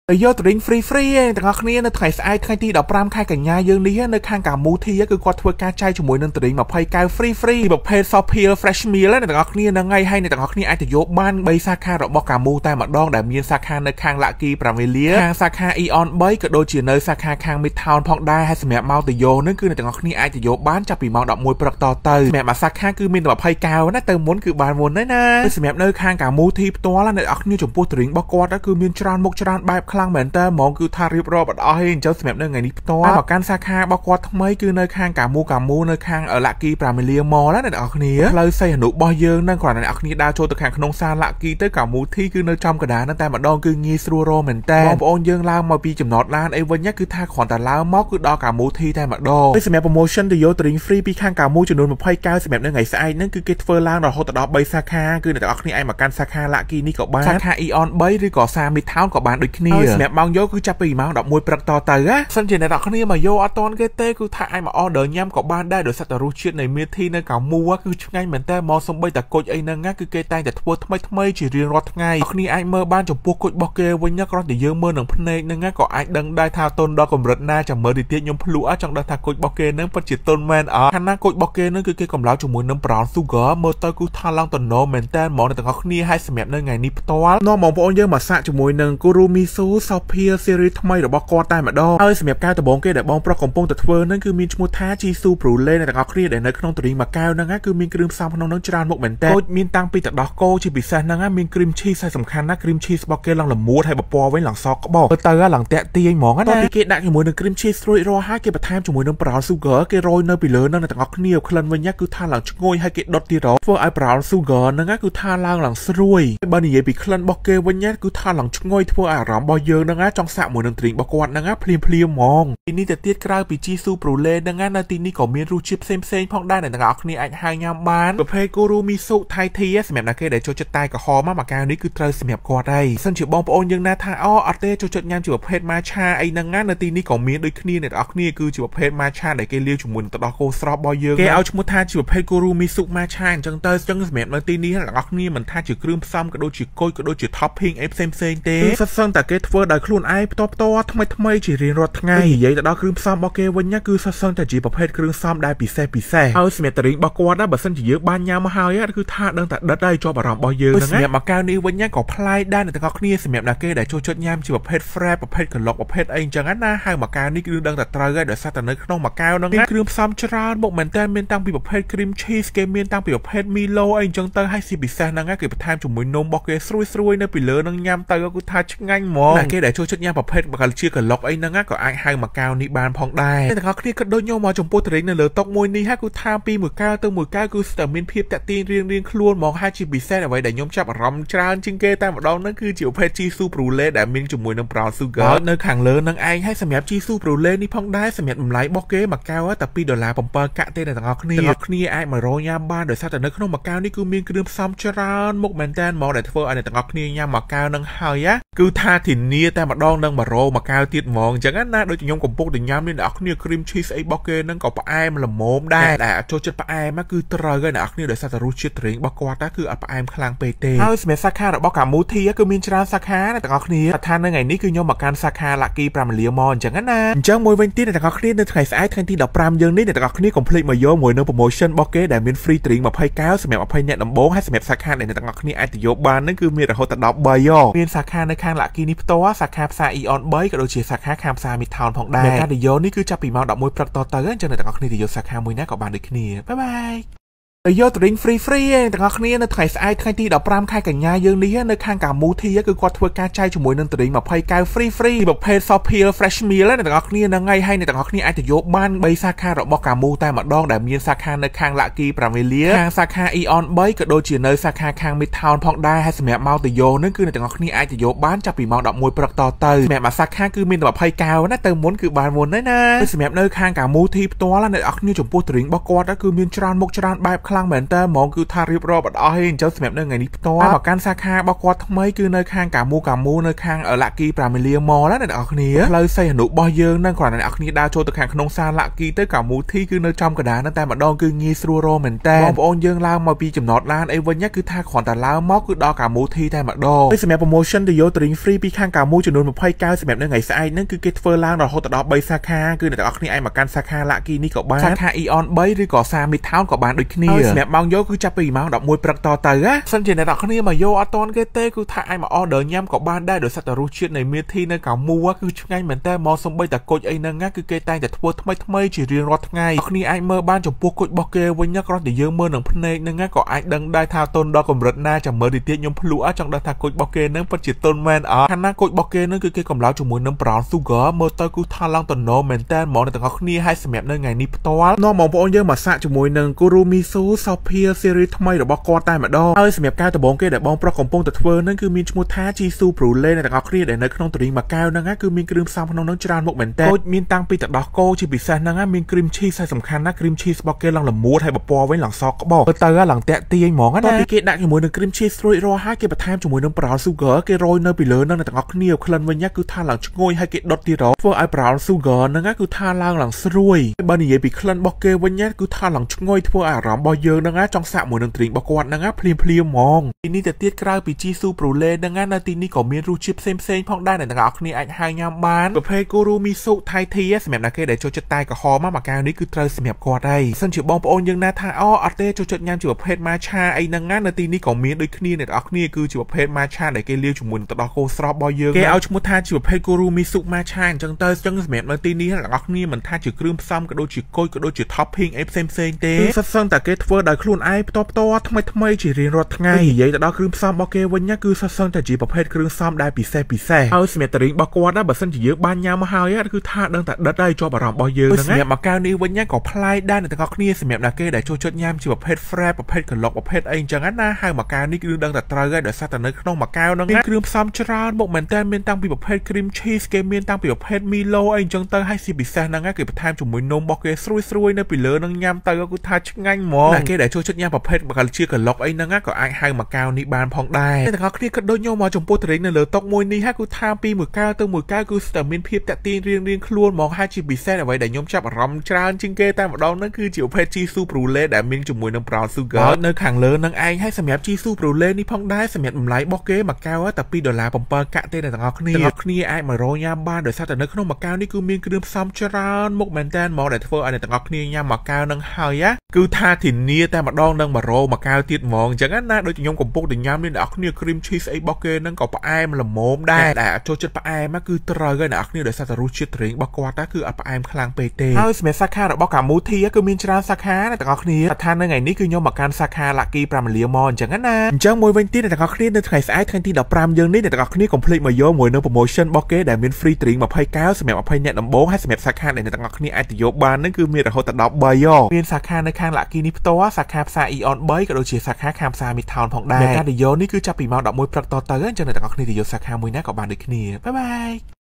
យកទៅវិញហ្វ្រីទាំងអស់គ្នានៅថ្ងៃស្អែកថ្ងៃទី15ខែកញ្ញាយើងនេះនៅខាងកាមូធីគឺគាត់ធ្វើការចែកជាមួយនឹងតរិញ20កែវហ្វ្រីប្រភេទ soft peel fresh meal ទាំងអស់គ្នានឹងថ្ងៃហើយទាំងអស់គ្នាអាចទៅយកបាន3សាខារបស់កាមូតែម្ដងដែលមានសាខានៅខាង Lucky Pramilia ខាងសាខា Eon 3ក៏ដូចជានៅសាខាខាង Midtown ផងដែរហើយសម្រាប់មកទៅយកនឹងគឺទាំងអស់គ្នាអាចទៅយកបានចាប់ពីម៉ោង11ព្រឹកតទៅសម្រាប់មួយសាខាគឺមានតែ20កែវណាទៅមុនគឺបានមុនហើយណាសម្រាប់នៅខាងកាមូធីផ្ទាល់អ្នកនរគ្នាចំពោះតរិញរបស់គាត់គឺមានច្រើនមុខច្រើនបែបខ្លាំងមែនតើហ្មងគឺថារៀបរាប់អត់អស់ទេអញ្ចឹងសម្រាប់នៅថ្ងៃនេះផ្ទាល់មកកាន់សាខារបស់គាត់ថ្មីគឺនៅខាងកាមូនៅខាង Lucky Pramilia Mall ណាអ្នកនរគ្នាផ្លូវសីហនុរបស់យើងនឹងគ្រាន់តែអ្នកនរគ្នាដើរចូលទៅខាងក្នុងសាល Lucky ទៅកាមូធីគឺនៅចំកណ្ដាលហ្នឹងតែម្ដងគឺងាយស្រួលរកមែនតើបងប្អូនយើងឡើងមកពីចំណតឡានអីវិញគឺថាគ្រាន់តែឡើងមកគឺដល់កាមូធីតែម្ដងហើយសម្រាប់ promotion ទៅយកតរិញ free ពីខាងកាមូចំនួន20កែវសម្រាប់នៅថ្ងៃស្អែកហ្នឹងគឺគេធ្វើឡើងរហូតដល់3សាខាគឺអ្នកនរគ្នាអាចមកកាន់សាខា Lucky នេះក៏បានសាខា Eon 3ឬក៏សា Midtown ក៏បានដូចគ្នាសម្រាប់ម៉ោងយកគឺចាប់ពីម៉ោង11ព្រឹកតទៅណាសិនជាអ្នកនរគ្នាមកយកអត់តន់គេទេគឺថាអាចមក order ញ៉ាំក៏បានដែរដោយសារតែរសជាតិនៃមេធីនៅកាមូគឺឆ្ងាញ់មែនតើមកសំបីតែគុជអីហ្នឹងគឺគេតែងតែធ្វើថ្មីជារៀងរាល់ថ្ងៃអ្នកគ្នាអាចមើលបានចំពោះគុជរបស់គេវិញគ្រាន់តែយើងមើលនឹងភ្នែកហ្នឹងក៏អាចដឹងដែរថាតុនដល់កម្រិតណាចាំមើលទីទៀតខ្ញុំភ្លក់ចង់ដឹងថាគុជរបស់គេហ្នឹងពិតជាតុនមែនអត់ខាងណាគុជរបស់គេហ្នឹងគឺគេកំឡោចជាមួយនឹង brown sugar មើលទៅគឺថាឡើងតំណមែនតើហ្មងអ្នកទាំងអស់គ្នាហើយសម្រាប់នៅថ្ងៃនេះផ្ទាល់នាំបងប្អូនយើងមកសាកជាមួយនឹង Kurumisu Soft Peel series ថ្មីរបស់គាត់តែម្ដងហើយសម្រាប់ការដំបងគេដែលបងប្រុសកំពុងតែធ្វើហ្នឹងគឺមានឈ្មោះថា Jisoo Brule អ្នកទាំងអស់គ្នាដែលនៅក្នុងតរិញមួយកែវហ្នឹងគឺមានគ្រឿងផ្សំក្នុងហ្នឹងច្រើនមុខមែនតើដូចមានតាំងពីទឹកដោះគោជាពិសេសហ្នឹងមាន cream cheese ហើយសំខាន់ណា cream cheese របស់គេឡើងល្មួតហើយបពណ៌វិញឡើងសក្បោទៅឡើងតាក់ទាញហ្មងណាពីគេដាក់ជាមួយនឹង cream cheese រួចរាល់ហើយគេបន្ថែមជាមួយនឹង brown sugar គេរោយនៅពីលើហ្នឹងអ្នកទាំងអស់គ្នាក្លិនវិញគឺថាឡើងឈ្ងុយហើយគេដុតទៀតធ្វើឲ្យ brown sugar ហ្នឹងគឺថាឡើងស្រួយបើនិយាយពីក្លិនរបស់គេវិញគឺថាឡើងឈ្ងុយធ្វើឲ្យអារម្មណ៍របស់យើងហ្នឹងចង់សាកមួយនឹងតរិញរបស់គាត់ហ្នឹងភ្លាមហ្មងទីនេះទៅទៀតក្រៅពី Jisoo Brule ហ្នឹងនៅទីនេះក៏មានរសជាតិផ្សេងផងដែរអ្នកទាំងអស់គ្នាអាចហៅញ៉ាំបានប្រភេទ Kurumisu Thai Tea សម្រាប់អ្នកគេដែលចូលចិត្តតែក្រហមមកកែវនេះគឺត្រូវសម្រាប់គាត់ហើយសិនជាបងប្អូនយើងណាថាអត់ទេចូលចិត្តញ៉ាំជាប្រភេទ matcha អីហ្នឹងនៅទីនេះក៏មានដូចគ្នាអ្នកទាំងអស់គ្នាគឺជាប្រភេទ matcha ដែលគេលាយជាមួយនឹងទឹកដោះគោស្រស់របស់យើងគេឲ្យឈ្មោះថាជាប្រភេទ Kurumisu Matcha អញ្ចឹងទៅសម្រាប់នៅទីនេះអ្នកទាំងអស់គ្នាមិនថាជាគ្រឿងផ្សំក៏ដូចជាគុយក៏ដូចជា topping អីផ្សេងទេគឺសិតតែគេធ្វើដោយខ្លួនឯងផ្ទាល់ថ្មីជារៀងរាល់ថ្ងៃនិយាយទៅដល់គ្រឿងផ្សំរបស់គេវិញគឺសិតតែជាប្រភេទគ្រឿងផ្សំដែលពិសេសហើយសម្រាប់តរិញរបស់គាត់បើសិនជាយើងបានញ៉ាំមកហើយគឺថាដឹងតែដិតហើយជាប់អារម្មណ៍របស់យើងហ្នឹងសម្រាប់មកកៅនេះវិញក៏ប្លែកដែរអ្នកទាំងអស់គ្នាសម្រាប់អ្នកគេដែលចូលចិត្តញ៉ាំជាប្រភេទ fresh ប្រភេទក្លុកប្រភេទអីអញ្ចឹងណាហើយមកកៅនេះគឺដឹងតែត្រូវហើយដោយសារតែនៅក្នុងមកកៅហ្នឹងមានគ្រឿងផ្សំច្រើនមុខមែនតើមានតាំងពីប្រភេទ cream cheese គេមានតាំងពីប្រភេទ Milo អីអញ្ចឹងទៅហើយជាពិសេសហ្នឹងគេបន្ថែមជាមួយនំរបស់គេស្រួយនៅពីលើហ្នឹងញ៉ាំទៅគឺថាឆ្ងាញ់ហ្មងអ្នកគេដែលចូលចិត្តញ៉ាំប្រភេទជាក្លុកអីហ្នឹងក៏អាចហៅមកកៅនេះបានផងដែរអ្នកទាំងអស់គ្នាក៏ដូចខ្ញុំមកចំពោះតរិញនៅលើតុមួយនេះគឺថាពីមួយកៅទៅមួយកៅគឺស្ទើរមានភាពតាក់ទាញរៀងខ្លួនហ្មងហើយជាពិសេសអ្វីដែលខ្ញុំចាប់អារម្មណ៍ច្រើនជាងគេតែម្ដងហ្នឹងគឺជាប្រភេទ Jisoo Brule ដែលមានជាមួយនឹង brown sugar នៅខាងលើហ្នឹងឯងហើយសម្រាប់ Jisoo Brule នេះផងដែរសម្រាប់តម្លៃរបស់គេមួយកៅតែ$2.7កាក់ទេអ្នកទាំងអស់គ្នាអាចមករកញ៉ាំបានដោយសារតែនៅក្នុងមួយកៅនេះគឺមានគ្រឿងផ្សំច្រើនមុខមែនតើហ្មងដែលធ្វើឲ្យអ្នកទាំងអស់គ្នាញ៉ាំមួយកៅហ្នឹងហើយគឺថាធានាតែម្ដងនឹង100មួយកៅទៀតហ្មងអញ្ចឹងណាដូចខ្ញុំកំពុងតែញ៉ាំនេះអ្នកទាំងអស់គ្នា cream cheese អីរបស់គេហ្នឹងក៏ផ្អែមល្មមដែរតែចូលចិត្តផ្អែមគឺត្រូវហើយអ្នកគ្នាដោយសារតែរសជាតិតរិញរបស់គាត់គឺអត់ផ្អែមខ្លាំងពេកទេហើយសម្រាប់សាខារបស់កាមូធីគឺមានច្រើនសាខាអ្នកទាំងអស់គ្នាថានៅថ្ងៃនេះគឺខ្ញុំមកកាន់សាខា Lucky Pramilia Mall អញ្ចឹងណាអញ្ចឹងមួយវិញទៀតអ្នកទាំងអស់គ្នានៅថ្ងៃស្អែកថ្ងៃទី15យើងនេះអ្នកទាំងអស់គ្នាកុំភ្លេចមកយកមួយនៅ promotion របស់គេដែលមាន free តរិញ20កែវសម្រាប់20អ្នកដំបូងហើយសម្រាប់សាខាដែលអ្នកទាំងអស់គ្នាអាចទៅយកបានហ្នឹងគឺមានរហូតដល់13មានសាខានៅខាង Lucky នេះផ្ទាល់សាខាផ្សារ Eon 3ក៏ដូចជាសាខាខាងផ្សារ Midtown ផងដែរការទៅយកនេះគឺចាប់ពីម៉ោង11ព្រឹកតទៅអញ្ចឹងអ្នកទាំងអស់គ្នាទៅយកសាខាមួយណាក៏បានដូចគ្នាបាយ យកទៅវិញហ្វ្រីទាំងអស់គ្នានៅថ្ងៃស្អែកថ្ងៃទី15ខែកញ្ញាយើងនេះនៅខាងកាមូធីគឺគាត់ធ្វើការចែកជាមួយនឹងតរិញ20កែវហ្វ្រីប្រភេទ soft peel fresh meal អ្នកទាំងអស់គ្នានឹងថ្ងៃហើយអ្នកទាំងអស់គ្នាអាចទៅយកបាន3សាខារបស់កាមូតែម្ដងដែលមានសាខានៅខាង Lucky Pramilia ខាងសាខា Eon 3ក៏ដូចជានៅសាខាខាង Midtown ផងដែរហើយសម្រាប់មកទៅយកនឹងគឺអ្នកទាំងអស់គ្នាអាចទៅយកបានចាប់ពីម៉ោង11ព្រឹកតទៅសម្រាប់មួយសាខាគឺមានតែ20កែវណាទៅមុនគឺបានមុនហើយណាសម្រាប់នៅខាងកាមូធីផ្ទាល់អ្នកទាំងអស់គ្នាចំពោះតរិញរបស់គាត់គឺមានច្រើនមុខច្រើនបែបខ្លាំងមែនតើហ្មងគឺថារៀបរាប់អត់អស់ទេអញ្ចឹងសម្រាប់នៅថ្ងៃនេះផ្ទាល់មកកាន់សាខារបស់គាត់ថ្មីគឺនៅខាងកាមូនៅខាង Lucky Pramilia Mall ណាអ្នកនរគ្នាផ្លូវសីហនុរបស់យើងនឹងគ្រាន់តែអ្នកនរគ្នាដើរចូលទៅខាងក្នុងសាល Lucky ទៅកាមូធីគឺនៅចំកណ្ដាលហ្នឹងតែម្ដងគឺងាយស្រួលរកមែនតើបងប្អូនយើងឡើងមកពីចំណតឡានអីវិញគឺថាគ្រាន់តែឡើងមកគឺដល់កាមូធីតែម្ដងហើយសម្រាប់ promotion ទៅយកទិញ free ពីខាងកាមូចំនួន29សម្រាប់នៅថ្ងៃស្អែកហ្នឹងគឺគេធ្វើឡើងរហូតដល់3សាខាគឺអ្នកនរគ្នាអាចមកកាន់សាខា Lucky នេះក៏បានសាខា Eon 3ឬក៏សា Midtown ក៏បានដូចគ្នាសម្រាប់ម៉ោងយកគឺចាប់ពីម៉ោង11ព្រឹកតទៅណាសិនជាអ្នកនរគ្នាមកយកអត់តន់គេទេគឺថាអាចមក order ញ៉ាំក៏បានដែរដោយសារតែរសជាតិនៃមេធីនៅកាមូគឺឆ្ងាញ់មែនតើមកសំបីតែគុជអីហ្នឹងគឺគេតែងតែធ្វើថ្មីជារៀងរាល់ថ្ងៃអ្នកគ្នាអាចមើលបានចំពោះគុជរបស់គេវិញគ្រាន់តែយើងមើលនឹងភ្នែកហ្នឹងក៏អាចដឹងដែរថាតុនដល់កម្រិតណាចាំមើលទីទៀតខ្ញុំភ្លក់ចង់ដឹងថាគុជរបស់គេហ្នឹងពិតជាតុនមែនអត់ខាងណាគុជរបស់គេហ្នឹងគឺគេកំឡោជាមួយនឹង brown sugar មើលទៅគឺថាឡើងតំណមែនតើហ្មងអ្នកទាំងអស់គ្នាឲ្យសម្រាប់នៅថ្ងៃនេះផ្ទាល់នាំបងប្អូនយើងមកសាកជាមួយនឹង Kurumisu Sophia series ថ្មីរបស់គាត់តែម្ដងហើយសម្រាប់ការដំបងគេដែលបងប្រុសកំពុងតែធ្វើហ្នឹងគឺមានឈ្មោះថា Jisoo Brulee អ្នកទាំងអស់គ្នាដែលនៅក្នុងទរីងម៉ាកៅហ្នឹងគឺមានគ្រឿងផ្សំក្នុងហ្នឹងច្រើនមុខមែនតើដូចមានតាំងពីទឹកដោះគោជាពិសេសហ្នឹងមាន cream cheese ហើយសំខាន់ណា cream cheese របស់គេឡើងល្មួតហើយបពណ៌វិញឡើងសក្បោទៅឡើងតាក់ទាញហ្មងណាពីគេដាក់ជាមួយនឹង cream cheese រួចរាល់ហើយគេបន្ថែមជាមួយនឹង brown sugar គេរោយនៅពីលើហ្នឹងអ្នកទាំងអស់គ្នាក្លិនវិញគឺថាឡើងឈ្ងុយហើយគេដុតទៀតធ្វើឲ្យ brown sugar ហ្នឹងគឺថាឡើងស្រួយបើនិយាយពីក្លិនរបស់គេវិញគឺថាឡើងឈ្ងុយធ្វើឲ្យអារម្មណ៍របស់យើងហ្នឹងចង់សាកមួយនឹងទរីងរបស់គាត់ហ្នឹងភ្លាមហ្មងទីនេះទៅទៀតក្រៅពី Jisoo Brulee ហ្នឹងនៅទីនេះក៏មានរសជាតិផ្សេងផងដែរអ្នកទាំងអស់គ្នាអាចហៅញ៉ាំបានប្រភេទ Kurumisu Thai Tea សម្រាប់អ្នកគេដែលចូលចិត្តតែក្រហមមកកៅនេះគឺត្រូវសម្រាប់គាត់ហើយសិនជាបងប្អូនយើងណាថាអត់ទេចូលចិត្តញ៉ាំជាប្រភេទ matcha អីហ្នឹងនៅទីនេះក៏មានដូចគ្នាអ្នកទាំងអស់គ្នាគឺជាប្រភេទ matcha ដែលគេលាយជាមួយនឹងទឹកដោះគោស្រស់របស់យើងគេឲ្យឈ្មោះថាជាប្រភេទ Kurumisu Matcha អញ្ចឹងទៅសម្រាប់នៅទីនេះអ្នកទាំងអស់គ្នាមិនថាជាគ្រឿងផ្សំក៏ដូចជាគុយក៏ដូចជា topping អីផ្សេងទេសិតសឹងតែគេធ្វើដោយខ្លួនឯងផ្ទាល់ថ្មីជារៀងរាល់ថ្ងៃនិយាយទៅដល់គ្រឿងផ្សំរបស់គេវិញគឺសិតសឹងតែជាប្រភេទគ្រឿងផ្សំដែលពិសេសហើយសម្រាប់តរីងរបស់គាត់បើសិនជាយើងបានញ៉ាំមកហើយគឺថាដឹងតែដិតហើយជាប់អារម្មណ៍របស់យើងហ្នឹងសម្រាប់មកកៅនេះវិញក៏ប្លែកដែរអ្នកទាំងអស់គ្នាសម្រាប់អ្នកគេដែលចូលចិត្តញ៉ាំជាប្រភេទ fresh ប្រភេទក្លុកប្រភេទអីអញ្ចឹងណាហើយមកកៅនេះគឺដឹងតែត្រូវហើយដោយសារតែនៅក្នុងមកកៅហ្នឹងគ្រឿងផ្សំច្រើនមុខមែនតើមានតាំងពីប្រភេទ cream cheese គេមានតាំងពីប្រភេទ Milo អីអញ្ចឹងទៅហើយជាពិសេសហ្នឹងគេបន្ថែមជាមួយនំរបស់គេស្រួយនៅពីលើហ្នឹងញ៉ាំទៅគឺថាឆ្ងាញ់ហ្មងអ្នកគេដែលចូលចិត្តញ៉ាំប្រភេទជាក្លុកអីហ្នឹងក៏អាចហៅមកកៅនេះបានផងដែរអ្នកទាំងអស់គ្នាក៏ដូចខ្ញុំមកចំពោះតរីងនៅលើតុមួយនេះគឺថាពីមួយកៅទៅមួយកៅគឺស្ទើរមានភាពតាក់ទាញរៀងខ្លួនហ្មងហើយជាពិសេសអ្វីដែលខ្ញុំចាប់អារម្មណ៍ច្រើនជាងគេតែម្ដងហ្នឹងគឺជាប្រភេទ Jisoo Brulee ដែលមានជាមួយនឹង brown sugar នៅខាងលើនឹងឯងហើយសម្រាប់ Jisoo Brulee នេះផងដែរសម្រាប់តម្លៃរបស់គេមួយកៅតែ$2.7កាក់ទេអ្នកទាំងអស់គ្នាអាចមករកញ៉ាំបានដោយសារតែនៅក្នុងមួយកៅនេះគឺមានគ្រឿងផ្សំច្រើនមុខមែនតើហ្មងដែលធ្វើឲ្យអ្នកទាំងអស់គ្នាញ៉ាំមួយកៅនឹងហើយគឺថាធានាតែម្ដងនឹង100មួយកៅទៀតហ្មងអញ្ចឹងណាដូចខ្ញុំកំពុងតែញ៉ាំនេះអ្នកទាំងអស់គ្នា cream cheese អីរបស់គេនឹងក៏ផ្អែមល្មមដែរដែលចូលចិត្តផ្អែមគឺត្រូវហើយអ្នកគ្នាដោយសារតែរសជាតិត្រេងរបស់គាត់គឺអត់ផ្អែមខ្លាំងពេកទេហើយសម្រាប់សាខារបស់កាមូធីគឺមានច្រើនសាខាអ្នកទាំងអស់គ្នាថានៅថ្ងៃនេះគឺខ្ញុំមកកាន់សាខា Lucky Pramilia Mall អញ្ចឹងណាអញ្ចឹងមួយវិញទៀតអ្នកទាំងអស់គ្នានៅថ្ងៃស្អែកថ្ងៃទី15យើងនេះអ្នកទាំងអស់គ្នាកុំភ្លេចមកយកមួយនៅ promotion របស់គេដែលមាន free drink 20កែវសម្រាប់20អ្នកដំបូងហើយសម្រាប់សាខាដែលអ្នកទាំងអស់គ្នាអាចទៅយកបាននឹងគឺមានរហូតដល់13មានសាខានៅខាង Lucky នេះផ្ទាល់សាខាផ្សារ Eon 3ក៏ដូចជាសាខាខាងផ្សារ Midtown ផងដែរការទៅយកនេះគឺចាប់ពីម៉ោង11ព្រឹកតទៅអញ្ចឹងអ្នកទាំងអស់គ្នាទៅយកសាខាមួយណាក៏បានដូចគ្នាបាយ